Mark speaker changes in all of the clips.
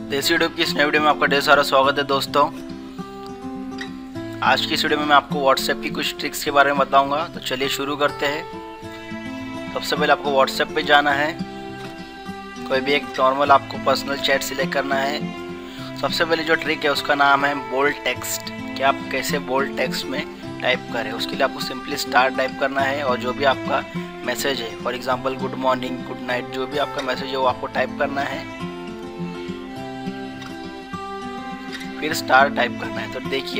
Speaker 1: देसी यूट्यूब की इस नई वीडियो में आपका ढेर सारा स्वागत है दोस्तों। आज की इस वीडियो में मैं आपको व्हाट्सएप की कुछ ट्रिक्स के बारे में बताऊंगा। तो चलिए शुरू करते हैं। सबसे पहले आपको व्हाट्सएप पे जाना है। कोई भी एक नॉर्मल आपको पर्सनल चैट सिलेक्ट करना है। सबसे पहले जो ट्रिक है उसका नाम है बोल्ड टेक्स्ट, कि आप कैसे बोल्ड टेक्स्ट में टाइप करें। उसके लिए आपको सिंपली स्टार टाइप करना है और जो भी आपका मैसेज है, for example good morning, good night, जो भी आपका मैसेज है वो आपको टाइप करना है, फिर स्टार टाइप करना है। तो देखिए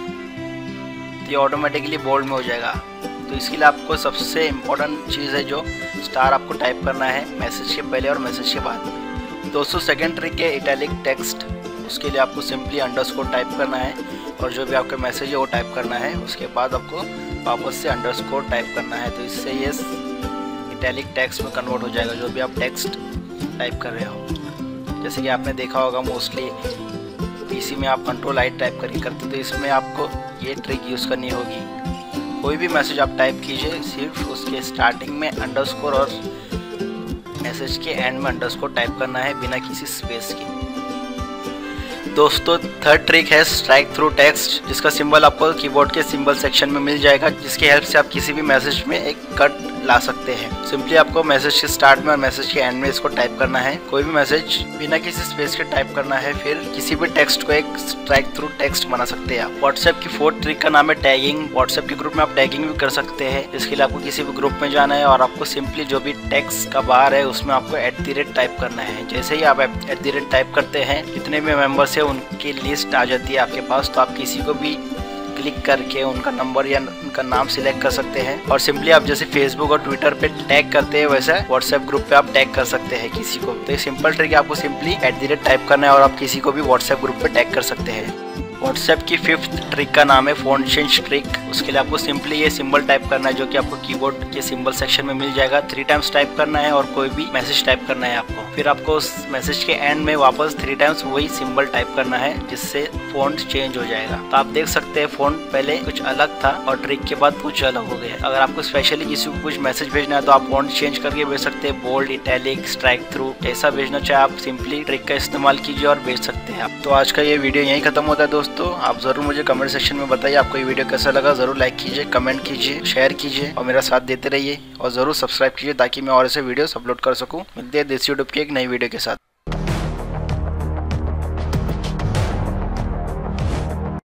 Speaker 1: ये ऑटोमेटिकली बोल्ड में हो जाएगा। तो इसके लिए आपको सबसे इम्पोर्टेंट चीज़ है जो स्टार आपको टाइप करना है मैसेज के पहले और मैसेज के बाद में। दोस्तों सेकंड ट्रिक है इटैलिक टेक्स्ट। उसके लिए आपको सिंपली अंडरस्कोर टाइप करना है और जो भी आपका मैसेज है वो टाइप करना है। उसके बाद आपको वापस से अंडरस्कोर टाइप करना है। तो इससे ये इटैलिक टेक्स्ट में कन्वर्ट हो जाएगा जो भी आप टेक्स्ट टाइप कर रहे हो। जैसे कि आपने देखा होगा मोस्टली पीसी में आप कंट्रोल आई टाइप करते, तो इसमें आपको ये ट्रिक यूज़ करनी होगी। कोई भी मैसेज आप टाइप कीजिए, सिर्फ उसके स्टार्टिंग में अंडरस्कोर और मैसेज के एंड में अंडरस्कोर टाइप करना है बिना किसी स्पेस के। दोस्तों थर्ड ट्रिक है स्ट्राइक थ्रू टेक्स्ट, जिसका सिंबल आपको कीबोर्ड के सिंबल सेक्शन में मिल जाएगा, जिसकी हेल्प से आप किसी भी मैसेज में एक कट ला सकते हैं। सिंपली आपको मैसेज के स्टार्ट में और मैसेज के एंड में इसको टाइप करना है। कोई भी मैसेज बिना किसी स्पेस के टाइप करना है, फिर किसी भी टेक्स्ट को एक स्ट्राइक थ्रू टेक्स्ट बना सकते हैं आप। व्हाट्सएप की फोर्थ ट्रिक का नाम है टैगिंग। व्हाट्सएप के ग्रुप में आप टैगिंग भी कर सकते हैं। इसके लिए आपको किसी भी ग्रुप में जाना है और आपको सिंपली जो भी टेक्स्ट का बाहर है उसमें आपको @ टाइप करना है। जैसे ही आप @ टाइप करते हैं, जितने भी मेंबर्स है उनकी लिस्ट आ जाती है आपके पास। तो आप किसी को भी क्लिक करके उनका नंबर या उनका नाम सिलेक्ट कर सकते हैं और सिंपली आप जैसे फेसबुक और ट्विटर पे टैग करते हैं वैसे व्हाट्सएप ग्रुप पे आप टैग कर सकते हैं किसी को। तो ये सिंपल ट्रिक है, आपको सिंपली @ टाइप करना है और आप किसी को भी व्हाट्सएप ग्रुप पे टैग कर सकते हैं। व्हाट्सएप की फिफ्थ ट्रिक का नाम है फ़ॉन्ट चेंज ट्रिक। उसके लिए आपको सिंपली ये सिंबल टाइप करना है जो कि आपको कीबोर्ड के सिंबल सेक्शन में मिल जाएगा। 3 टाइम्स टाइप करना है और कोई भी मैसेज टाइप करना है आपको। फिर आपको उस मैसेज के एंड में वापस 3 टाइम्स वही सिंबल टाइप करना है, जिससे फ़ॉन्ट चेंज हो जाएगा। तो आप देख सकते हैं फ़ॉन्ट पहले कुछ अलग था और ट्रिक के बाद कुछ अलग हो गया। अगर आपको स्पेशली किसी को कुछ मैसेज भेजना है तो आप फ़ॉन्ट चेंज करके भेज सकते हैं, बोल्ड, इटैलिक, स्ट्राइक थ्रू, जैसा भेजना चाहे आप सिंपली ट्रिक का इस्तेमाल कीजिए और भेज सकते हैं आप। तो आज का ये वीडियो यहीं खत्म होता है दोस्तों। आप जरूर मुझे कमेंट सेक्शन में बताइए आपको ये वीडियो कैसा लगा। जरूर लाइक कीजिए, कमेंट कीजिए, शेयर कीजिए और मेरा साथ देते रहिए और जरूर सब्सक्राइब कीजिए ताकि मैं और ऐसे वीडियोस अपलोड कर सकूं। मिलते हैं देसी यूट्यूब की एक नई वीडियो के साथ।